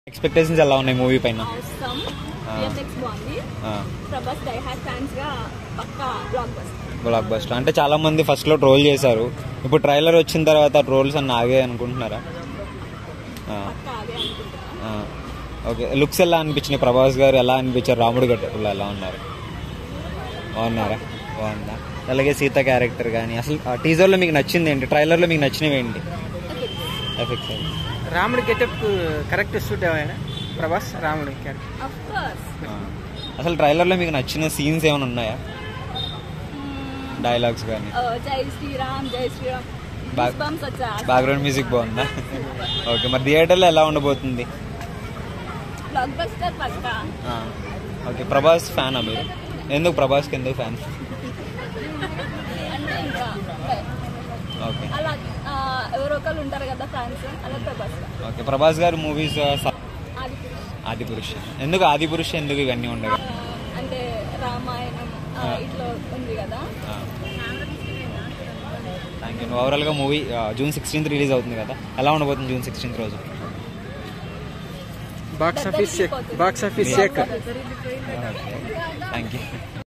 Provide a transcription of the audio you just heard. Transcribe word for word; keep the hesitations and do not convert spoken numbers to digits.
Expectations ఎలా ఉన్నాయి movie పైన? బ్లాక్ బస్టర్ అంటే చాలా మంది ఫస్ట్ లో ట్రోల్ చేశారు. ఇప్పుడు ట్రైలర్ వచ్చిన తర్వాత ట్రోల్స్ అన్ని ఆగే అనుకుంటున్నారా? ఓకే, లుక్స్ ఎలా అనిపించినాయి? ప్రభాస్ గారు ఎలా అనిపించారు? రాముడు గట్టులో ఎలా ఉన్నారు? బాగున్నారా? బాగుందా? అలాగే సీత క్యారెక్టర్ కానీ అసలు టీజర్ లో మీకు నచ్చింది ఏంటి? ట్రైలర్ లో మీకు నచ్చినవి ఏంటి? ఎఫెక్ట్స్ రాముడి గెటప్ కరెక్ట్ సూట్ అయ్యాడా ప్రభాస్? రాముడి అసలు ట్రైలర్ లో మీకు నచ్చిన సీన్స్ ఏమైనా ఉన్నాయా? డైలాగ్స్ కానీ జై శ్రీరామ్ జై శ్రీరామ్ బ్యాక్గ్రౌండ్ మ్యూజిక్ బాగుందా? ఓకే, మరి థియేటర్లో ఎలా ఉండబోతుంది? బ్లాక్ బస్టర్ పక్కా. ఓకే, ప్రభాస్ ఫ్యానా మీరు? ఎందుకు ప్రభాస్కి ఎందుకు ఫ్యాన్? అంటే ఇంకా ఓకే, అలా ఎవరో ఒకరు ఉంటారు కదా ఫ్యాన్స్, అలా ప్రభాస్. ఓకే, ప్రభాస్ గారు మూవీస్ ఆదిపురుష్. ఆదిపురుష్ ఎందుకు? ఆదిపురుష్ ఎందుకు ఇవన్నీ ఉండవు? అంటే రామాయణం ఇట్లా ఉంది కదా. Thank you. ఓవరాల్ గా మూవీ జూన్ సిక్స్టీన్త్ రిలీజ్ అవుతుంది కదా, ఎలా ఉండబోతుంది జూన్ సిక్స్టీన్త్ రోజు? Box office box office thank you.